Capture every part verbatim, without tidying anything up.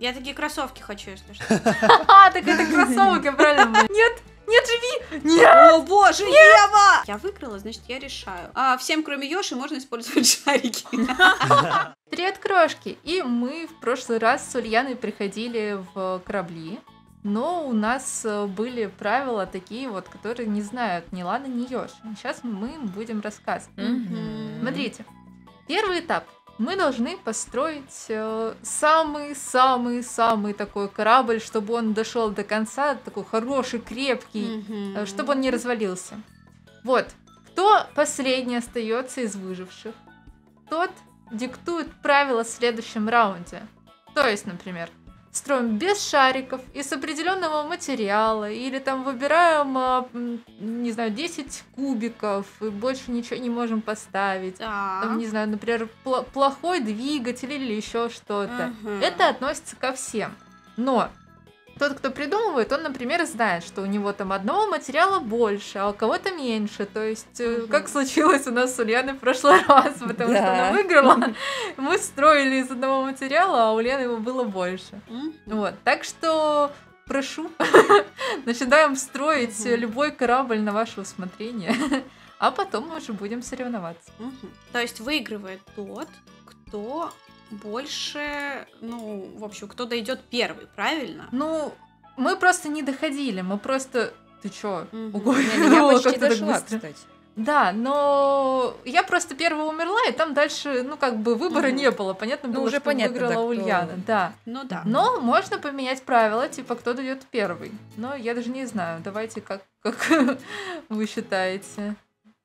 Я такие кроссовки хочу, если что. А, так это кроссовки, правильно? Нет, нет, живи! Нет! О боже, Ева! Я выиграла, значит, я решаю. А всем, кроме Ёши, можно использовать шарики. Три открошки. И мы в прошлый раз с Ульяной приходили в корабли. Но у нас были правила такие вот, которые не знают ни Лана, ни Ёши. Сейчас мы им будем рассказывать. Смотрите, первый этап. Мы должны построить самый-самый-самый такой корабль, чтобы он дошел до конца, такой хороший, крепкий, Мгм. чтобы он не развалился. Вот. Кто последний остается из выживших, тот диктует правила в следующем раунде. То есть, например, строим без шариков, из определенного материала, или там выбираем, а, м, не знаю, десять кубиков, и больше ничего не можем поставить. Там, Так. не знаю, например, пл- плохой двигатель или еще что-то. Мгм. Это относится ко всем. Но тот, кто придумывает, он, например, знает, что у него там одного материала больше, а у кого-то меньше. То есть, э, Мгм. как случилось у нас с Ульяной в прошлый раз, потому что она Да. выиграла. Мы строили из одного материала, а у Лены его было больше. Мгм. Вот, так что прошу, начинаем строить Мгм. любой корабль на ваше усмотрение, а потом мы уже будем соревноваться. Мгм. То есть выигрывает тот, кто больше, ну, в общем, кто дойдет первый, правильно? Ну, мы просто не доходили, мы просто... Ты чё? Мгм. Ого, Не, Я почти как ты так дошла, быстро. кстати. Да, но я просто первая умерла, и там дальше, ну, как бы выбора Мгм. не было. Понятно Ну, было, уже что понятно, выиграла да, кто- Ульяна, да. Ну да. Но можно поменять правила, типа, кто дойдет первый. Но я даже не знаю. Давайте, как, как вы считаете,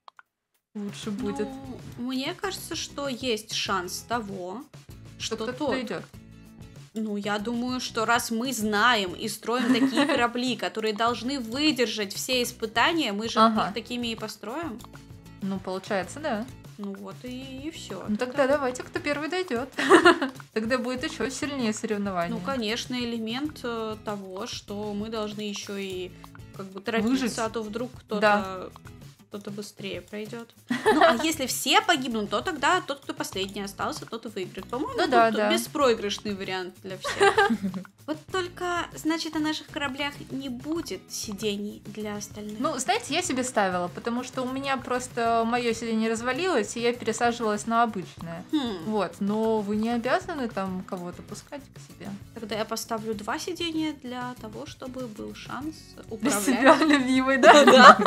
лучше будет. Ну, мне кажется, что есть шанс того, Что что кто-то тот. дойдет. Ну, я думаю, что раз мы знаем и строим такие корабли, которые должны выдержать все испытания, мы же Ага. их такими и построим. Ну, получается, да. Ну вот и, и все. Ну тогда давайте, кто первый дойдет. Тогда будет еще сильнее соревнование. Ну, конечно, элемент э, того, что мы должны еще и как бы торопиться, Выжить. а то вдруг кто-то Да. кто-то быстрее пройдет. Ну, а если все погибнут, то тогда тот, кто последний остался, тот и выиграет. По-моему, Ну тут да, да. беспроигрышный вариант для всех. Вот только, значит, на наших кораблях не будет сидений для остальных. Ну, знаете, я себе ставила, потому что у меня просто мое сиденье развалилось, и я пересаживалась на обычное. Хм, Вот, но вы не обязаны там кого-то пускать к себе. тогда я поставлю два сидения для того, чтобы был шанс Для управлять. себя любимой, да? Да.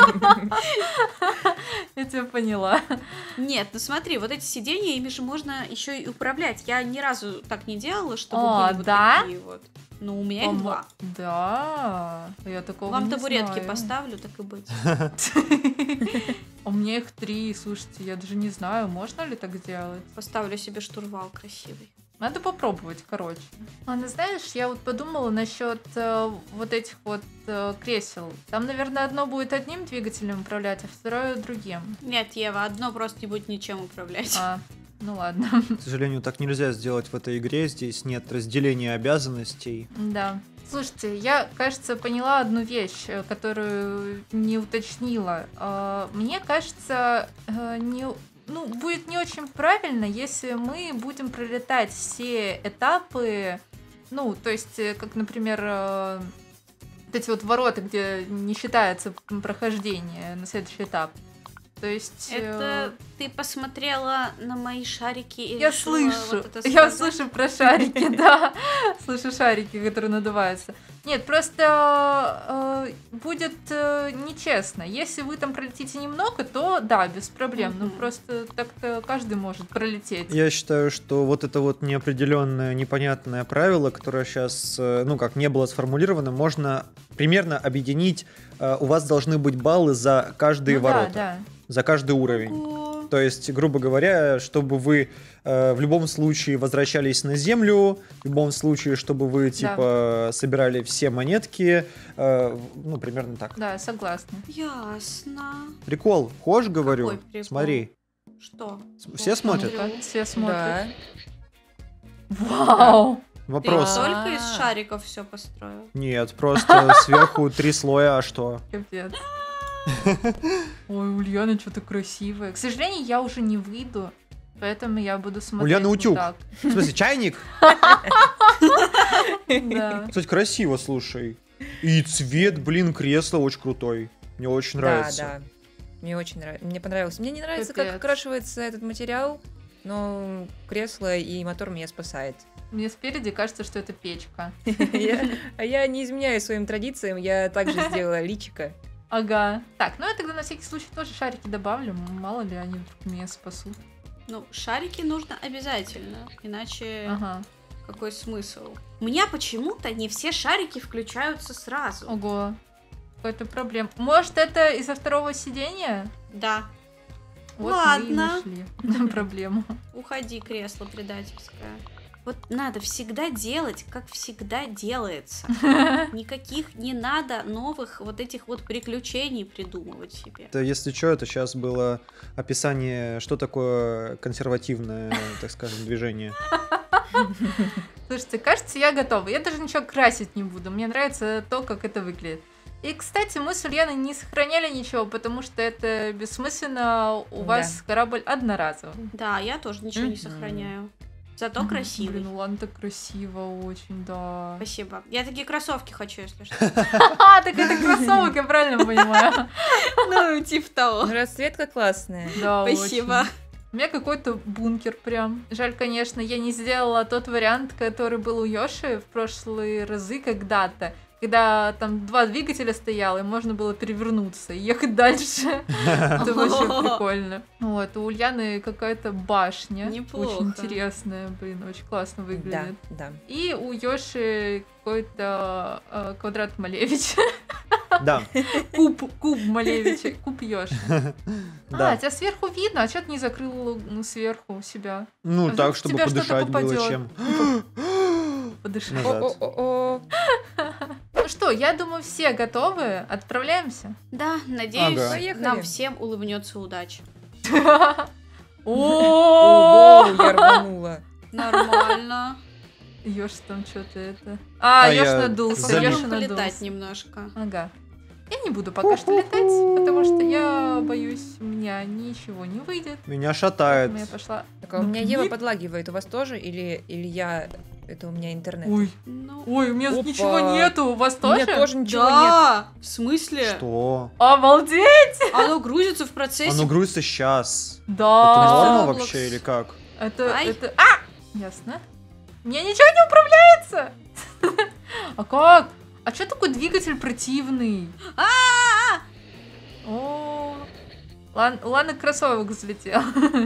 Я тебя поняла. Нет, ну смотри, вот эти сиденья, ими же можно еще и управлять. Я ни разу так не делала, чтобы А, были вот да? такие вот. Ну, у меня их Помо- два. Да, я такого Вам не табуретки знаю. поставлю, так и быть. У меня их три, слушайте, я даже не знаю, можно ли так делать. Поставлю себе штурвал красивый. Надо попробовать, короче. Ладно, знаешь, я вот подумала насчет э, вот этих вот э, кресел. Там, наверное, одно будет одним двигателем управлять, а второе другим. Нет, Ева, одно просто не будет ничем управлять. А, ну ладно. К сожалению, так нельзя сделать в этой игре. Здесь нет разделения обязанностей. Да. Слушайте, я, кажется, поняла одну вещь, э, которую не уточнила. Э, Мне кажется, э, не, ну, будет не очень правильно, если мы будем пролетать все этапы, ну, то есть, э, как, например, э, вот эти вот ворота, где не считается прохождение на следующий этап. То есть... э, Это ты посмотрела на мои шарики и Я решила слышу, вот это я сказать? слышу про шарики, да, слышу шарики, которые надуваются. Нет, просто э, будет э, нечестно. Если вы там пролетите немного, то да, без проблем. Ну Мгм. просто так-то каждый может пролететь. Я считаю, что вот это вот неопределенное, непонятное правило, которое сейчас, ну как, не было сформулировано, можно примерно объединить. э, У вас должны быть баллы за каждые Ну ворота, да, за каждый уровень. Ого. То есть, грубо говоря, чтобы вы э, в любом случае возвращались на землю, в любом случае, чтобы вы типа собирали все монетки, э, ну примерно так. да, да, согласна. Ясно. Прикол, хошь, говорю? Какой прикол? Смотри, Что? все смотрят? Ну-ка, все смотрят. Да. Вау! Ты Вопрос. Да. только из шариков все построил? Нет, просто сверху три слоя, а что? Капец. Ой, Ульяна что-то красивая. К сожалению, я уже не выйду, поэтому я буду смотреть Ульяна вот утюг. так. В смысле, чайник? Да. Кстати, красиво, слушай. И цвет, блин, кресла очень крутой. Мне очень нравится. Да, да. Мне очень нравится. Мне понравилось. Мне не нравится, Капец. как окрашивается этот материал, но кресло и мотор меня спасает. Мне спереди кажется, что это печка. Я- А я не изменяю своим традициям, я также сделала личико. Ага. Так, ну я тогда на всякий случай тоже шарики добавлю. Мало ли они вдруг меня спасут. Ну, шарики нужно обязательно, иначе Ага. какой смысл? У меня почему-то не все шарики включаются сразу. Ого. Какая-то проблема. Может, это из-за второго сидения? Да, Вот Ладно. мы и нашли проблему. уходи, кресло предательское. Вот надо всегда делать, как всегда делается. Никаких не надо новых вот этих вот приключений придумывать себе. Это, если что, это сейчас было описание, что такое консервативное, так скажем, движение. Слушайте, кажется, я готова. Я даже ничего красить не буду. Мне нравится то, как это выглядит. И, кстати, мы с Ульяной не сохраняли ничего, потому что это бессмысленно. У Да. вас корабль одноразовый. Да, я тоже ничего не Мгм. сохраняю. Зато красивый. Блин, ну ладно, так красиво очень, да. Спасибо. Я такие кроссовки хочу, если что. А, так это кроссовок, я правильно понимаю. Ну, типа того. Ну, расцветка классная. Да, Спасибо. очень. У меня какой-то бункер прям. Жаль, конечно, я не сделала тот вариант, который был у Йоши в прошлые разы когда-то. Когда там два двигателя стояло, и можно было перевернуться и ехать дальше. Это вообще прикольно. Вот, у Ульяны какая-то башня. Неплохо. Очень интересная, блин, очень классно Да, выглядит. да. И у Йоши какой-то э, квадрат Малевича. Да, Куб, куб Малевича, куб Йоши. А, да. тебя сверху видно, а что ты не закрыл ну, сверху у себя? Ну, А так, вдруг в чтобы тебя что-то подышать было попадёт? чем. Подыши. Назад. О-о-о-о. Ну что, я думаю, все готовы. Отправляемся. Да, надеюсь, Ага. Поехали. нам всем улыбнется удача. О, Ого, я рванула. Нормально. Ёж там что-то это. А, А Ёж я надулся, залип. Ёж Нужно полетать надулся. немножко. Ага. Я не буду пока что летать, потому что я боюсь, у меня ничего не выйдет. Меня шатает. Поэтому я пошла. Так, а у Ну, меня Ева блин. подлагивает. У вас тоже? Или, или я... Это у меня интернет? Ой, Ну, ой, у меня Опа. ничего нету. У вас У тоже? меня тоже ничего нет. да! В смысле? Что? Обалдеть! Оно грузится в процессе. Оно грузится сейчас. Это Да. норма Роблокс. вообще или как? Это, Ай. это... А! Ясно. У меня ничего не управляется. А как? А что такой двигатель противный? А-а-а! О, Лан, Лана кроссовок взлетел.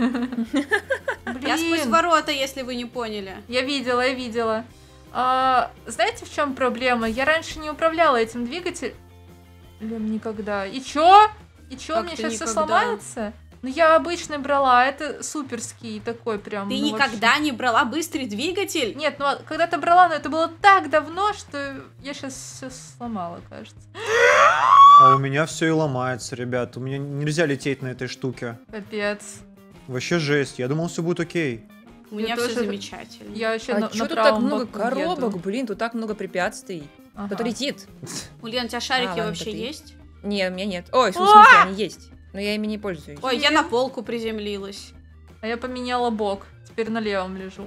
Я сквозь Блин, ворота, если вы не поняли. я видела, я видела. А, знаете, в чем проблема? Я раньше не управляла этим двигателем никогда. И чё? И чё, у Как меня ты сейчас все никогда? сломается? Ну я обычно брала, а это суперский такой прям. Ты ну, вообще. никогда не брала быстрый двигатель? Нет, ну а когда-то брала, но это было так давно, что я сейчас все сломала, кажется. А у меня все и ломается, ребят. У меня нельзя лететь на этой штуке. Капец. Вообще жесть. Я думал, все будет окей. У меня Я все тоже- замечательно. Я вообще А на, чё на тут так правом много боку коробок? еду. Блин, тут так много препятствий. Ага. Кто-то летит. Ульяна, у тебя шарики А, ладно, вообще ты. есть? Не, у меня нет. Ой, в смысле, они есть. Но я ими не пользуюсь. Ой, я на полку приземлилась. А я поменяла бок. Теперь на левом лежу.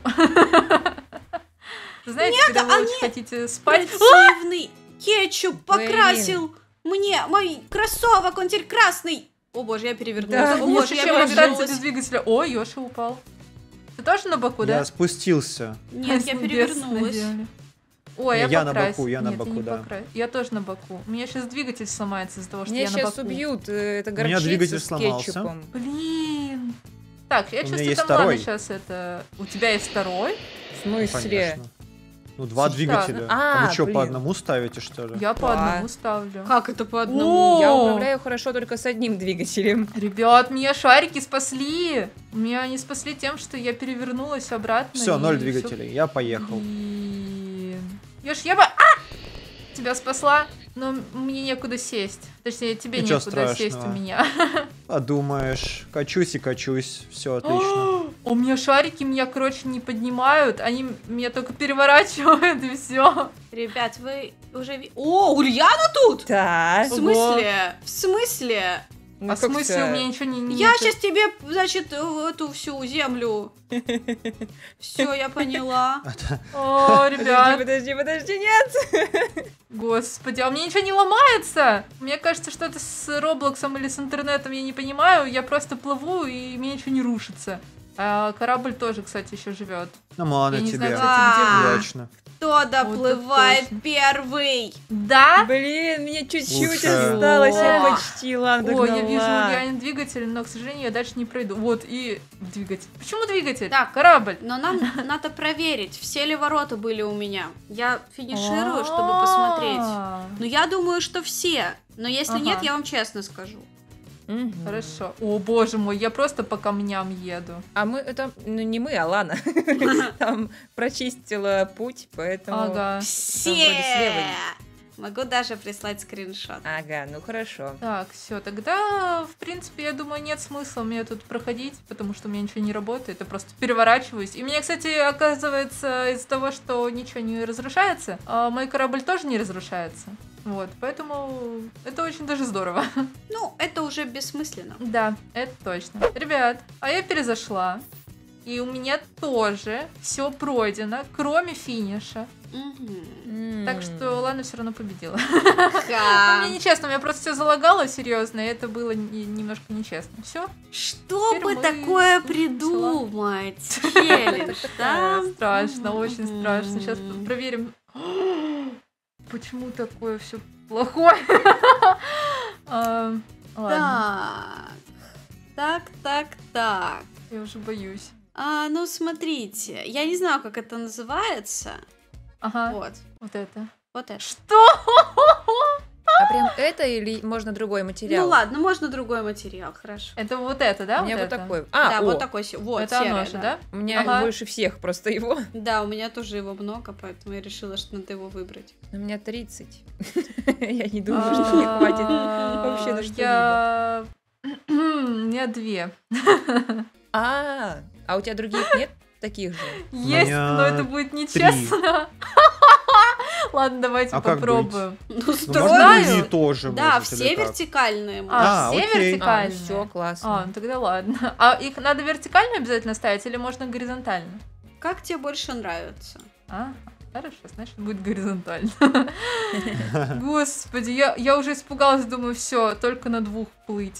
Знаете, когда вы очень хотите спать... Противный кетчуп Блин. покрасил мне мой кроссовок, он теперь красный. О боже, я перевернулась. Да, О Лучше, боже, я чем остаться без перевернулась. двигателя. Ой, Ёша упал. Ты тоже на боку, Я да? спустился. Нет, я С небес на перевернулась. землю. Ой, я, Я на покрась- боку, я на Нет, боку, не да. покра- Я тоже на боку. У меня сейчас двигатель сломается из-за того, что Меня я на сейчас боку. убьют. э, Это меня горчица двигатель с сломался. кетчупом. Блин. Так, я У меня чувствую, есть там Лана второй. сейчас это... У тебя есть второй? В смысле? Конечно. Ну, два Сейчас. двигателя. А, А вы что, по блин. одному ставите, что ли? Я по Да. одному ставлю. Как это по одному? О! Я управляю хорошо только с одним двигателем. Ребят, меня шарики спасли. Меня они спасли тем, что я перевернулась обратно. Все, и ноль всё. двигателей. Я поехал. Блин. Ёж, я бы... А! Тебя спасла, но мне некуда сесть. Точнее, тебе Ничего некуда сесть у страшного. меня. А думаешь, качусь и качусь. Все отлично. У меня шарики меня, короче, не поднимают. Они меня только переворачивают, и все. Ребят, вы уже... ви- О, Ульяна тут? Да. В смысле? В смысле? Ну, А в смысле, у меня ничего не... не Я это- сейчас тебе, значит, эту всю землю. Все, я поняла. О, Подожди, ребят, подожди, подожди, нет! господи, а у меня ничего не ломается? Мне кажется, что это с Роблоксом или с интернетом, я не понимаю. Я просто плыву, и у меня ничего не рушится. А корабль тоже, кстати, еще живет. Ну ладно Я не тебе. знаю, кстати, где вы. Удачно. Кто доплывает точно. первый? Да? Блин, мне чуть-чуть Слушай. осталось, я О. почти ладно О, я вижу догнала. реально двигатель, но, к сожалению, я дальше не пройду. Вот, и двигатель. Почему двигатель? Так. Корабль. Но нам надо проверить, все ли ворота были у меня. Я финиширую, чтобы посмотреть. А, Ну, я думаю, что все. Но если Ага. нет, я вам честно скажу. Мгм. Хорошо. О, боже мой, я просто по камням еду. А мы, это, ну не мы, а Лана. Там прочистила путь, поэтому... Ага. Все! вроде слева Могу даже прислать скриншот. Ага, ну хорошо. Так, все, тогда, в принципе, я думаю, нет смысла мне тут проходить, потому что у меня ничего не работает, я просто переворачиваюсь. И мне, кстати, оказывается, из-за того, что ничего не разрушается, а мой корабль тоже не разрушается. Вот, поэтому это очень даже здорово. Ну, это уже бессмысленно. Да, это точно. Ребят, а я перезашла, и у меня тоже все пройдено, кроме финиша. Мгм. Так что Лана все равно победила. Ха. Мне нечестно, у меня просто все залагало, серьезно, и это было не- немножко нечестно. Все, Что Теперь бы мы такое слушаем придумать? Челлендж, да? страшно, очень Мгм. страшно. Сейчас проверим. Почему такое все плохое? А, Ладно, Так, так, так, так. я уже боюсь. А, ну, смотрите, я не знаю, как это называется. Ага, Вот, вот это. вот это. Что? А прям это или можно другой материал? Ну ладно, можно другой материал, хорошо. Это вот это, да? У меня вот это? такой. А, Да, о, вот такой, се- вот, Это оно серое, же, да. да? у меня Ага. больше всех просто его. Да, у меня тоже его много, поэтому я решила, что надо его выбрать. У меня тридцать. Я не думаю, что мне хватит вообще на что-либо. Я... У меня две. А, а у тебя других нет таких же? Есть, меня но это будет нечестно. Ладно, давайте А как попробуем. Ну, Ну, можно строю. Знаю. и тоже Да, может, все или как? вертикальные. мы. А, А, все окей. вертикальные? все, классно. А, ну тогда ладно. А их надо вертикально обязательно ставить или можно горизонтально? Как тебе больше нравится? А, хорошо, значит будет горизонтально. Господи, я, я уже испугалась, думаю, все, только на двух плыть.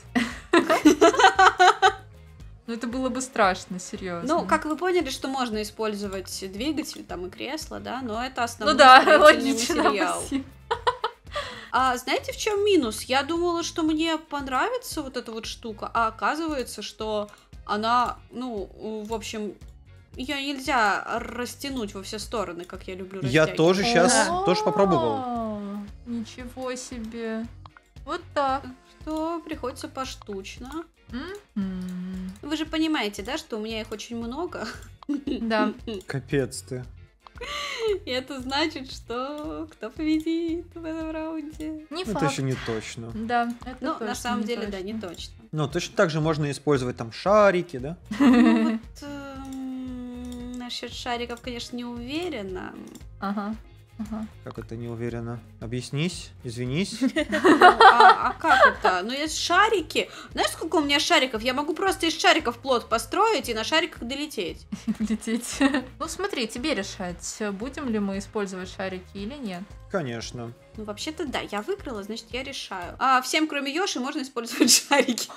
Ну это было бы страшно, серьезно. Ну, как вы поняли, что можно использовать двигатель там и кресло, да, но это Ну основной да, строительный логично. материал. спасибо. А знаете, в чем минус? Я думала, что мне понравится вот эта вот штука, а оказывается, что она, ну, в общем, ее нельзя растянуть во все стороны, как я люблю Я растягивать. тоже сейчас О, тоже попробовал. Ничего себе. Вот так. Что приходится поштучно. М-м. Вы же понимаете, да, что у меня их очень много. Да. Капец ты. И это значит, что кто победит в этом раунде? Не Ну, это факт. еще не точно. Да, это Ну, точно на самом не деле, точно. да, не точно. Ну, точно так же можно использовать там шарики, да? Ну, вот эм, насчет шариков, конечно, не уверена. Ага. Ага. Как это не уверена? Объяснись, извинись. Ну, а, а как это? Ну, есть шарики. Знаешь, сколько у меня шариков? Я могу просто из шариков плот построить и на шариках долететь. Лететь. Ну смотри, тебе решать, будем ли мы использовать шарики или нет. Конечно. Ну, вообще-то да, я выиграла, значит, я решаю. А всем, кроме Йоши, можно использовать шарики.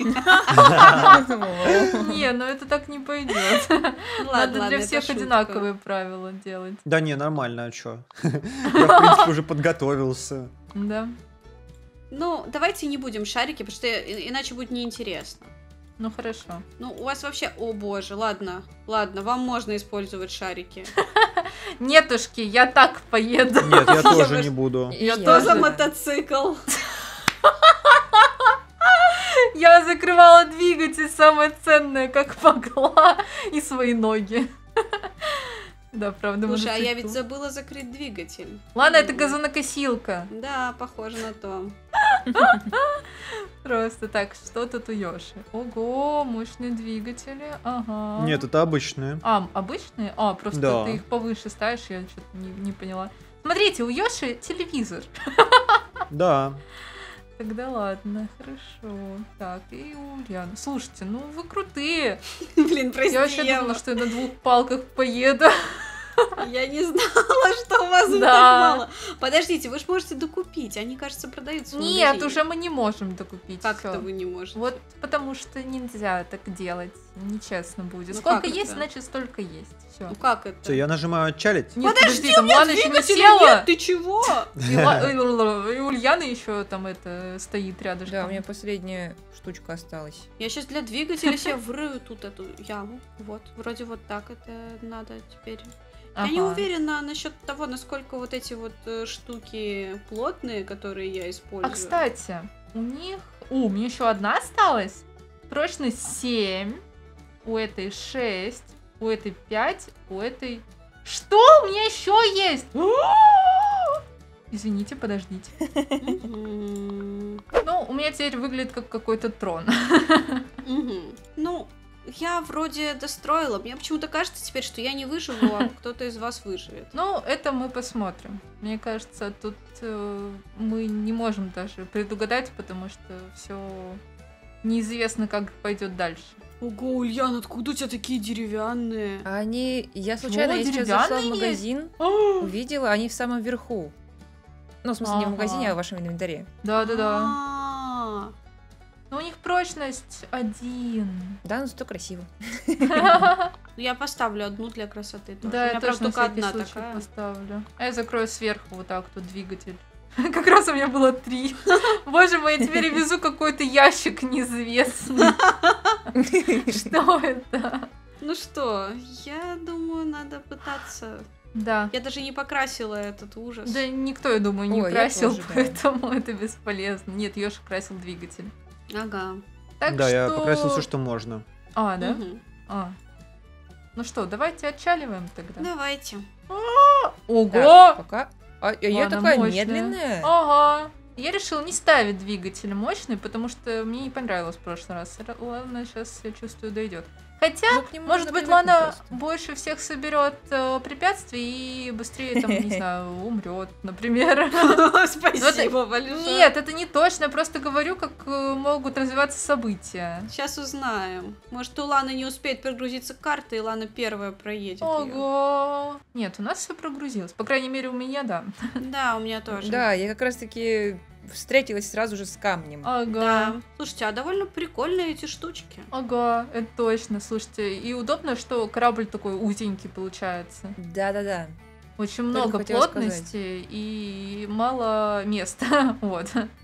Не, ну это так не пойдет. Ну, ладно, Надо ладно, для это всех шутка. одинаковые правила делать. Да не, нормально, а чё? Я, в принципе, уже подготовился. Да. Ну, давайте не будем шарики, потому что и- иначе будет неинтересно. Ну хорошо. Ну, у вас вообще... О, боже, ладно, ладно, вам можно использовать шарики. Нетушки, я так поеду. Нет, я тоже просто- не буду. И Что за да. мотоцикл? Я закрывала двигатель, самое ценное, как могла, и свои ноги. Да, правда, Слушай, а я мотоцикл. ведь забыла закрыть двигатель. Ладно, это газонокосилка. Да, похоже на то. Просто так, что тут у Йоши? Ого, мощные двигатели. Ага. Нет, это обычные. А, обычные? А, просто Да. ты их повыше ставишь, я что-то не, не поняла. Смотрите, у Йоши телевизор. Да. Тогда ладно, хорошо. Так, и Ульяна. Слушайте, ну вы крутые. Блин, прости, Я вообще Ева. думала, что я на двух палках поеду. Я не знала, что у вас их Да. так мало. Подождите, вы же можете докупить. Они, кажется, продаются в Нет, магазине. уже мы не можем докупить. Как всё. это вы не можете? Вот потому что нельзя так делать. Нечестно будет. Ну Сколько как есть, это? значит столько есть. Все. Ну как это? Все, я нажимаю отчалить. Нет, Подожди, подожди, там у меня Лана еще не двигателя села. нет, ты чего? И, Ла- и Ульяна еще там это стоит рядышком. Да, у меня последняя штучка осталась. Я сейчас для двигателя себе врыю тут эту яму. Вот, вроде вот так это надо теперь. Я не Ага. уверена насчет того, насколько вот эти вот э, штуки плотные, которые я использую. А кстати, у них... О, у меня еще одна осталась. Прочность семь. У этой шесть. У этой пять. У этой... Что? У меня еще есть! Извините, подождите. Мгм. Ну, у меня теперь выглядит как какой-то трон. Мгм. Ну, я вроде достроила. Мне почему-то кажется теперь, что я не выживу, а кто-то из вас выживет. Ну, это мы посмотрим. Мне кажется, тут э, мы не можем даже предугадать, потому что все неизвестно, как пойдет дальше. Ого, Ульян, откуда у тебя такие деревянные? А они... Я случайно, я сейчас деревянные зашла в есть? магазин, увидела, они в самом верху. Ну, в смысле, не в Ага. магазине, а в вашем инвентаре. Да-да-да. А, Но у них прочность один. Да, ну зато красиво. ну я поставлю одну для красоты тоже. У Да, меня, я правда, тоже на только всякий одна случай такая. поставлю. А я закрою сверху вот так тут двигатель. Как раз у меня было три. Боже мой, я теперь везу какой-то ящик неизвестный. Что это? Ну что, я думаю, надо пытаться. Да. Я даже не покрасила этот ужас. Да никто, я думаю, не Ой, я красил, тоже, да. поэтому это бесполезно. Нет, Ёша красил двигатель. Ага. Так Да, что... я покрасил все, что можно. А, да? Мгм. А. Ну что, давайте отчаливаем тогда. Давайте. Ого! Так, пока... А я Ладно, такая мощная. медленная. Ага. Я решила не ставить двигатель мощный, потому что мне не понравилось в прошлый раз. Р- Ладно, сейчас, я чувствую, дойдет. Хотя, Ну, к нему может нужно быть, привыкнуть Лана просто. больше всех соберет э, препятствий и быстрее, там, не знаю, умрет, например. Спасибо большое. Нет, это не точно, я просто говорю, как э, могут развиваться события. Сейчас узнаем. Может, у Ланы не успеет прогрузиться карта, и Лана первая проедет её. Ого! Нет, у нас все прогрузилось. По крайней мере, у меня, да. Да, у меня тоже. Да, я как раз-таки встретилась сразу же с камнем. Ага. Да. Слушайте, а довольно прикольные эти штучки. Ага, это точно, слушайте. И удобно, что корабль такой узенький получается. Да-да-да. Очень Только много хотела плотности и мало места. Вот.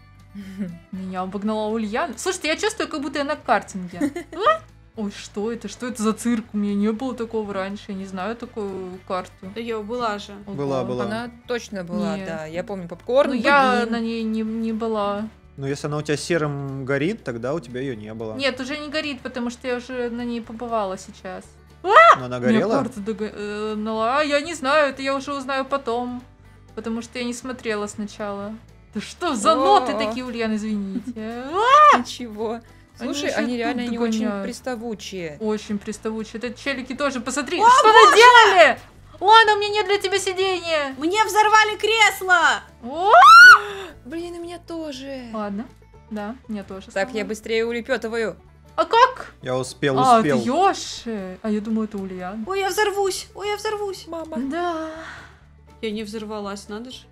Меня обогнала Ульяна. Слушайте, я чувствую, как будто я на картинге. А? Ой, что это? Что это за цирк? У меня не было такого раньше. Я не знаю такую карту. Да ее была же. Ого. Была, была. Она точно была, Нет. да. Я помню попкорн, Ну, я блин. на ней не, не была. Но если она у тебя серым горит, тогда у тебя ее не было. Нет, уже не горит, потому что я уже на ней побывала сейчас. Но она Мне горела? карта дого- э, нала- А, я не знаю, это я уже узнаю потом. Потому что я не смотрела сначала. Да что за О. ноты такие, Ульян, извините. А, Ничего. Они Слушай, еще они тут реально не очень догоняют. приставучие. Очень приставучие. Это челики тоже, посмотри, что наделали! Ладно, у меня нет для тебя сидения. Мне взорвали кресло! О! Блин, у меня тоже. Ладно, да, мне тоже. Так, я стало. быстрее улепетываю. А как? Я успел, А, успел. это Ёши. А я думаю, это Ульян. Ой, я взорвусь! Ой, я взорвусь! Мама. Да. Я не взорвалась, надо же.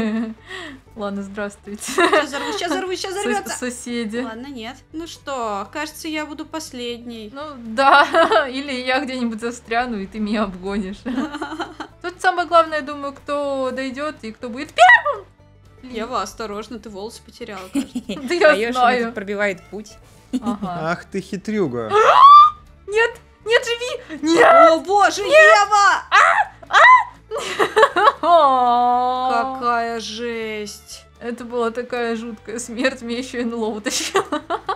Ладно, здравствуйте. Сейчас взорвусь, сейчас взорвусь, сейчас Сос- взорвется! Соседи. Ладно, нет. Ну что, кажется, я буду последней. Ну да, или я где-нибудь застряну, и ты меня обгонишь. Тут самое главное, я думаю, кто дойдет и кто будет первым. Ева, осторожно, ты волосы потеряла, кажется. Да я а Ёша знаю. тут пробивает путь. Ага. Ах ты хитрюга. Нет, нет, живи! Нет! О боже, Ева! Какая? Какая жесть! Это была такая жуткая смерть, меня еще и НЛО утащила.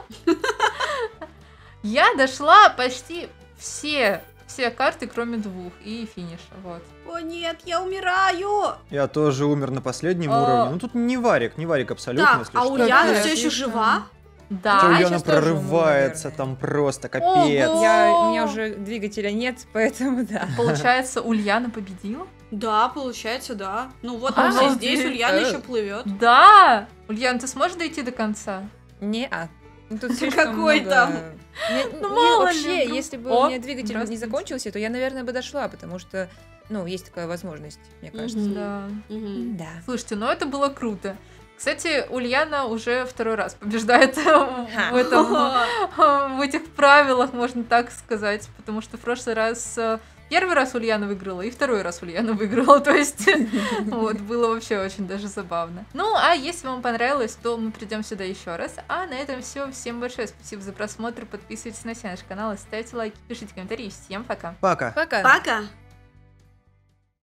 Я дошла почти все, все карты, кроме двух, и финиша, вот. О нет, я умираю! Я тоже умер на последнем А. уровне. Ну тут не варик, не варик абсолютно, Так, если а что. Ульяна Капец. все еще жива? Да. А, Ульяна сейчас тоже умру, прорывается наверное. там просто, Ого! капец. Я, у меня уже двигателя нет, поэтому да. Получается, Ульяна победила? Да, получается, да. Ну вот А, мы все здесь, обалдеть. Ульяна Э. еще плывет. Да! Ульян, ты сможешь дойти до конца? Не-а. Ну, тут слишком Какой много- там? Не- Ну, не, мало ли, вообще, вдруг- если бы О, у меня двигатель не здравствуйте. закончился, то я, наверное, бы дошла, потому что, ну, есть такая возможность, мне кажется. Мгм. Да. Мгм. Да. Слушайте, ну это было круто. Кстати, Ульяна уже второй раз побеждает в этом, в этих правилах, можно так сказать, потому что в прошлый раз э, первый раз Ульяна выиграла, и второй раз Ульяна выиграла, то есть вот было вообще очень даже забавно. Ну, а если вам понравилось, то мы придем сюда еще раз. А на этом все. Всем большое спасибо за просмотр, подписывайтесь на все наши каналы, ставьте лайки, пишите комментарии. Всем пока. Пока. Пока. Пока.